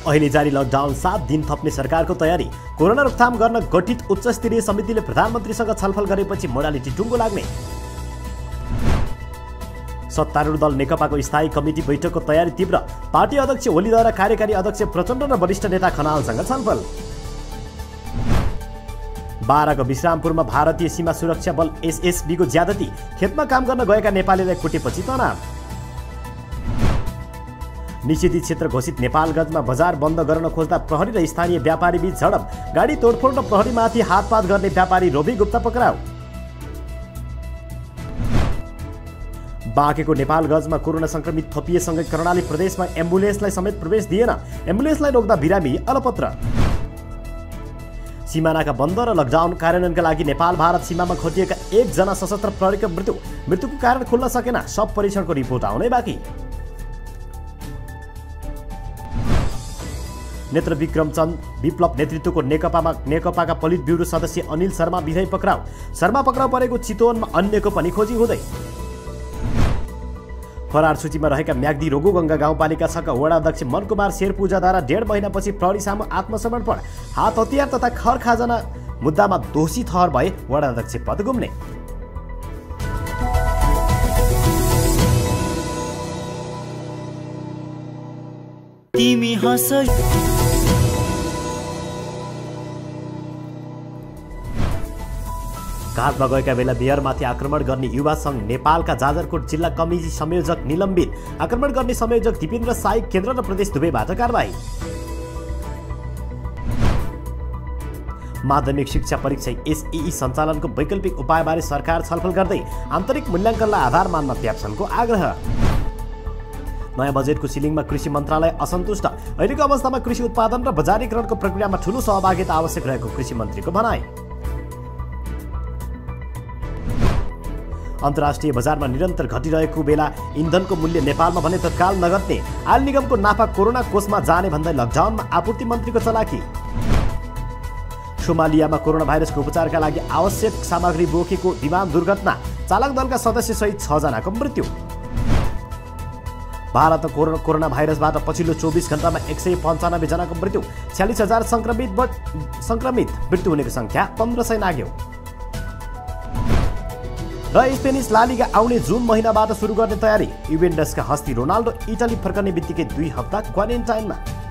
अहिले जारी लकडाउन 7 दिन थप्ने सरकारको तयारी। कोरोना रोकथाम गर्न गठित उच्च स्तरीय समितिले प्रधानमन्त्रीसँग छलफल गरेपछि मोडालिटी टुङ्गो लाग्ने। सत्तारूढ दल नेकपाको स्थायी कमिटी बैठकको तयारी तीव्र। पार्टी अध्यक्ष ओलीद्वारा कार्यकारी अध्यक्ष प्रचण्ड र वरिष्ठ नेता खनालसँग छलफल। बाराको विश्रामपुरमा भारतीय सीमा सुरक्षा बल एसएसबीको ज्यादती। खेतमा काम गर्न गएका नेपालीलाई कुटेपछि तनाव। निषेधित क्षेत्र घोषित नेपालगञ्जमा बजार बन्द गर्न खोज्दा प्रहरी र स्थानीय व्यापारी बीच झडप। गाडी तोडफोड र प्रहरीमाथि हातपात गर्ने व्यापारी रोबी गुप्ता पक्राउ। बाँकेको नेपालगञ्जमा कोरोना संक्रमित थपिएसँगै कर्णाली प्रदेशमा एम्बुलेन्सलाई समेत प्रवेश दिएन। एम्बुलेन्सलाई रोक्दा बिरामी अलपत्र। सीमानाका बन्द र लकडाउन कार्यान्वयनका लागि नेपाल भारत सीमामा खोजिएका 1 जना सशस्त्र प्रहरीको मृत्युको कारण खुल्न सकेन। शव परीक्षणको रिपोर्ट आउनै बाँकी। नेत्र विक्रम चन्द विप्लव नेतृत्वको नेकपाका पोलिट ब्युरो सदस्य अनिल शर्मा विधेय पक्राउ। शर्मा पक्राउ परेको चितवनमा अन्यको पनि खोजी हुँदै। फरार सूचीमा रहेका म्याग्दी रोगुगङ्गा गाउँपालिका 6 का वडा अध्यक्ष मनकुमार शेरपूजाद्वारा 1.5 महिनापछि प्रहरी सामु आत्मसमर्पण। हात हतियार तथा खर खाजना मुद्दामा दोषी ठहर भए वडा अध्यक्ष पद गुम्ने। तिमी हँस घाटमा गएका बेला मेयरमाथि आक्रमण गर्ने युवा सङ्घ नेपालका जाजरकोट जिल्ला कमिटी संयोजक निलम्बित। आक्रमण गर्ने संयोजक दिपेन्द्र साई केन्द्र र प्रदेश दुवैबाट कारबाही। माध्यमिक शिक्षा परीक्षा एसईई सञ्चालनको वैकल्पिक उपायबारे सरकार छलफल गर्दै आन्तरिक मूल्याङ्कनलाई आधार मान्न प्याप्सनको आग्रह। नयाँ बजेटको सिलिङमा कृषि मन्त्रालय असन्तुष्ट। अहिलेको अवस्थामा कृषि उत्पादन र बजारीकरणको प्रक्रियामा ठूलो सहभागिता आवश्यक रहेको कृषि मन्त्रीको भनाइ। अन्तर्राष्ट्रिय बजारमा निरन्तर घटिरहेको बेला इन्धनको मूल्य नेपालमा भने तत्काल नघट्ने। आयल निगमको नाफा कोरोना कोषमा जाने भन्दै लकडाउनमा आपूर्ति मन्त्रीको चलाकी। सोमालियामा कोरोना भाइरसको उपचारका लागि आवश्यक सामग्री बोकेको विमान दुर्घटना। चालक दलका सदस्य सहित 6 जनाको मृत्यु। भारतमा कोरोना भाइरसबाट पछिल्लो 24 घण्टामा 195 जनाको मृत्यु। 46,000 संक्रमित मृत्यु हुनेको संख्या 1500 नाग्यो। र स्पेनिस ला लिगा आउने जुन महिनाबाट सुरु गर्ने तयारी। युभेन्टसका हस्ती रोनाल्डो इटाली फर्कने बित्तिकै 2 हप्ता क्वारेन्टाइनमा।